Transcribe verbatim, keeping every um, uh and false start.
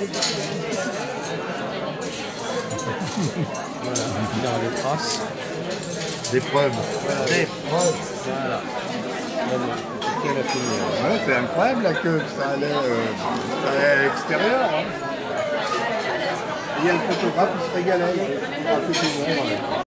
Voilà, dans les traces. Des preuves. Voilà. Des preuves. Voilà. Voilà. Ouais, c'est incroyable la queue, ça allait, euh, ça allait à l'extérieur. Hein. Il y a le photographe qui se régalait. Ah, tout est bon, ouais.